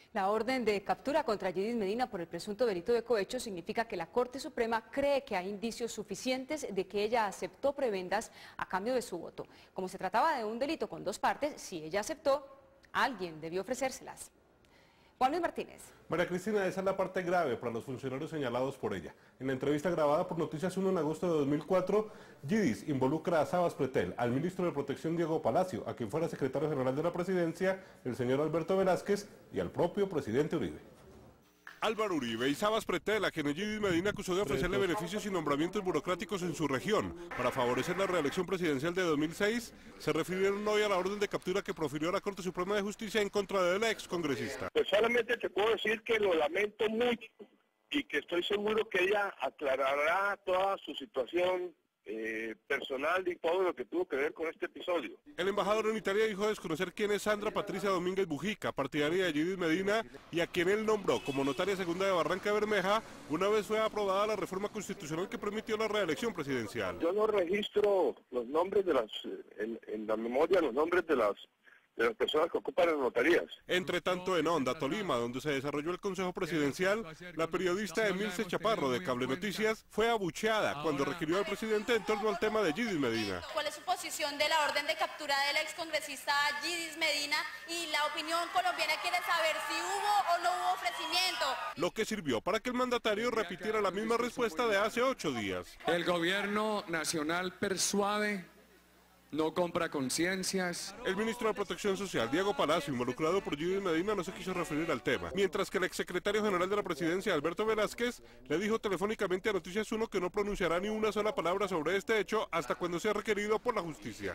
La orden de captura contra Yidis Medina por el presunto delito de cohecho significa que la Corte Suprema cree que hay indicios suficientes de que ella aceptó prebendas a cambio de su voto. Como se trataba de un delito con dos partes, si ella aceptó, alguien debió ofrecérselas. Juan Luis Martínez. María Cristina, esa es la parte grave para los funcionarios señalados por ella. En la entrevista grabada por Noticias 1 en agosto de 2004, Yidis involucra a Sabas Pretel, al ministro de Protección Diego Palacio, a quien fuera secretario general de la presidencia, el señor Alberto Velázquez, y al propio presidente Uribe. Álvaro Uribe y Sabas Pretel, a quienes Yidis Medina acusó de ofrecerle beneficios y nombramientos burocráticos en su región para favorecer la reelección presidencial de 2006, se refirieron hoy a la orden de captura que profirió la Corte Suprema de Justicia en contra de la excongresista. Pues solamente te puedo decir que lo lamento mucho y que estoy seguro que ella aclarará toda su situación personal y todo lo que tuvo que ver con este episodio. El embajador en Italia dijo desconocer quién es Sandra Patricia Domínguez Bujica, partidaria de Yidis Medina, y a quien él nombró como notaria segunda de Barranca Bermeja una vez fue aprobada la reforma constitucional que permitió la reelección presidencial. Yo no registro los nombres de las, en la memoria, los nombres de las personas que ocupan las notarías. Entre tanto, en Honda, Tolima, donde se desarrolló el Consejo Presidencial, la periodista Emilce Chaparro de Cable Noticias fue abucheada cuando requirió al presidente en torno al tema de Yidis Medina. ¿Cuál es su posición de la orden de captura de la excongresista Yidis Medina? Y la opinión colombiana quiere saber si hubo o no hubo ofrecimiento. Lo que sirvió para que el mandatario repitiera la misma respuesta de hace 8 días. El gobierno nacional persuade, no compra conciencias. El ministro de Protección Social, Diego Palacio, involucrado por Yidis Medina, no se quiso referir al tema, mientras que el exsecretario general de la presidencia, Alberto Velázquez, le dijo telefónicamente a Noticias 1 que no pronunciará ni una sola palabra sobre este hecho hasta cuando sea requerido por la justicia.